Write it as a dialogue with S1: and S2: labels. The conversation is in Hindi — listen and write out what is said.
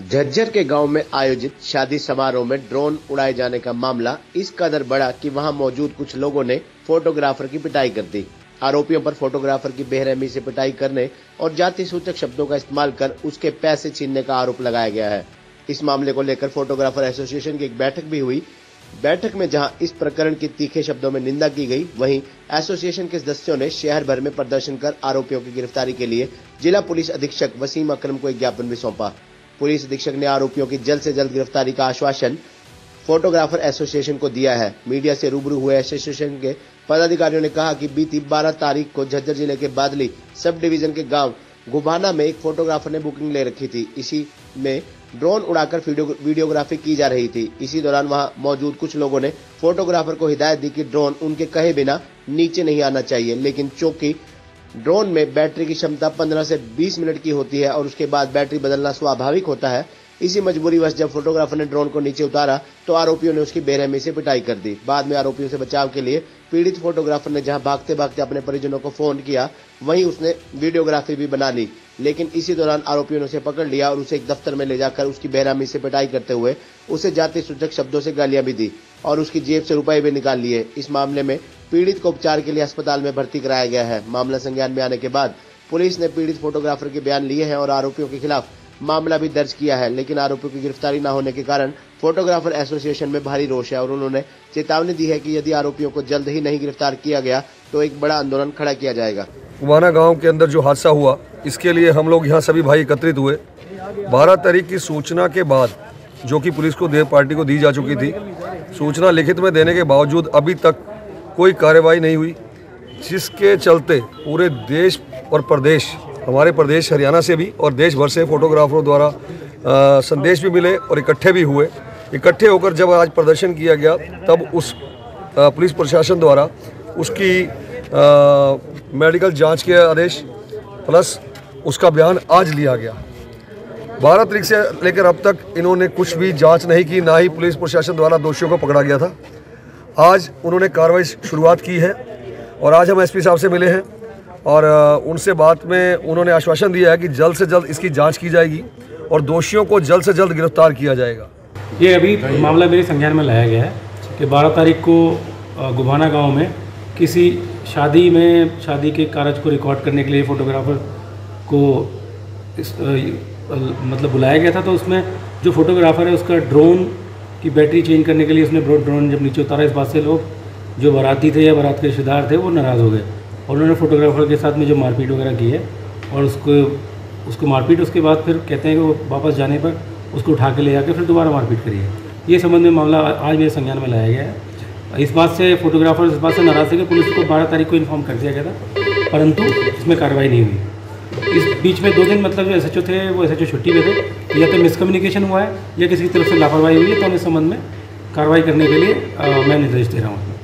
S1: झज्जर के गांव में आयोजित शादी समारोह में ड्रोन उड़ाए जाने का मामला इस कदर बढ़ा कि वहां मौजूद कुछ लोगों ने फोटोग्राफर की पिटाई कर दी। आरोपियों पर फोटोग्राफर की बेरहमी से पिटाई करने और जाति सूचक शब्दों का इस्तेमाल कर उसके पैसे छीनने का आरोप लगाया गया है। इस मामले को लेकर फोटोग्राफर एसोसिएशन की एक बैठक भी हुई। बैठक में जहां इस प्रकरण की तीखे शब्दों में निंदा की गई, वहीं एसोसिएशन के सदस्यों ने शहर भर में प्रदर्शन कर आरोपियों की गिरफ्तारी के लिए जिला पुलिस अधीक्षक वसीम अकरम को एक ज्ञापन भी सौंपा। पुलिस अधीक्षक ने आरोपियों की जल्द से जल्द गिरफ्तारी का आश्वासन फोटोग्राफर एसोसिएशन को दिया है। मीडिया से रूबरू हुए एसोसिएशन के पदाधिकारियों ने कहा कि बीती 12 तारीख को झज्जर जिले के बादली सब डिवीजन के गांव गुभाना में एक फोटोग्राफर ने बुकिंग ले रखी थी। इसी में ड्रोन उड़ाकर वीडियोग्राफी की जा रही थी। इसी दौरान वहां मौजूद कुछ लोगों ने फोटोग्राफर को हिदायत दी कि ड्रोन उनके कहे बिना नीचे नहीं आना चाहिए, लेकिन चूंकि ड्रोन में बैटरी की क्षमता 15 से 20 मिनट की होती है और उसके बाद बैटरी बदलना स्वाभाविक होता है, इसी मजबूरीवश जब फोटोग्राफर ने ड्रोन को नीचे उतारा तो आरोपियों ने उसकी बेरहमी से पिटाई कर दी। बाद में आरोपियों से बचाव के लिए पीड़ित फोटोग्राफर ने जहां भागते भागते अपने परिजनों को फोन किया, वहीं उसने वीडियोग्राफी भी बना ली, लेकिन इसी दौरान आरोपियों ने उसे पकड़ लिया और उसे एक दफ्तर में ले जाकर उसकी बेरहमी से पिटाई करते हुए उसे जाति सूचक शब्दों से गालियां भी दी और उसकी जेब से रुपए भी निकाल लिए। इस मामले में पीड़ित को उपचार के लिए अस्पताल में भर्ती कराया गया है। मामला संज्ञान में आने के बाद पुलिस ने पीड़ित फोटोग्राफर के बयान लिए हैं और आरोपियों के खिलाफ मामला भी दर्ज किया है, लेकिन आरोपियों की गिरफ्तारी न होने के कारण फोटोग्राफर एसोसिएशन में भारी रोष है और उन्होंने चेतावनी दी है कि यदि आरोपियों को जल्द ही नहीं गिरफ्तार किया गया तो एक बड़ा आंदोलन खड़ा किया जाएगा।
S2: गुभाना गांव के अंदर जो हादसा हुआ, इसके लिए हम लोग यहाँ सभी भाई एकत्रित हुए। 12 तारीख की सूचना के बाद, जो कि पुलिस को पार्टी को दी जा चुकी थी, सूचना लिखित में देने के बावजूद अभी तक कोई कार्रवाई नहीं हुई, जिसके चलते पूरे देश और प्रदेश, हमारे प्रदेश हरियाणा से भी और देश भर से फोटोग्राफरों द्वारा संदेश भी मिले और इकट्ठे भी हुए। इकट्ठे होकर जब आज प्रदर्शन किया गया, तब उस पुलिस प्रशासन द्वारा उसकी मेडिकल जांच के आदेश प्लस उसका बयान आज लिया गया। 12 तारीख से लेकर अब तक इन्होंने कुछ भी जांच नहीं की, ना ही पुलिस प्रशासन द्वारा दोषियों को पकड़ा गया था। आज उन्होंने कार्रवाई शुरुआत की है और आज हम एसपी साहब से मिले हैं और उनसे बात में उन्होंने आश्वासन दिया है कि जल्द से जल्द इसकी जांच की जाएगी और दोषियों को जल्द से जल्द गिरफ्तार किया जाएगा।
S3: ये अभी मामला मेरे संज्ञान में लाया गया है कि 12 तारीख को गुभाना गांव में किसी शादी के कारज को रिकॉर्ड करने के लिए फोटोग्राफर को मतलब बुलाया गया था। तो उसमें जो फोटोग्राफर है उसका ड्रोन की बैटरी चेंज करने के लिए उसने ड्रोन जब नीचे उतारा, इस बात से लोग जो बाराती थे या बारात के रिश्तेदार थे वो नाराज़ हो गए और उन्होंने फोटोग्राफर के साथ में जो मारपीट वगैरह की है और उसको मारपीट, उसके बाद फिर कहते हैं कि वो वापस जाने पर उसको उठा के ले जाकर फिर दोबारा मारपीट करी है। ये संबंध में मामला आज मेरे संज्ञान में लाया गया है। इस बात से फोटोग्राफर इस बात से नाराज़ थे कि पुलिस को 12 तारीख को इन्फॉर्म कर दिया गया था, परंतु इसमें कार्रवाई नहीं हुई। इस बीच में 2 दिन मतलब जो SHO थे वो SHO छुट्टी पे थे, या तो मिसकम्युनिकेशन हुआ है या किसी की तरफ से लापरवाही हुई है, तो हम इस संबंध में कार्रवाई करने के लिए मैं निर्देश दे रहा हूँ।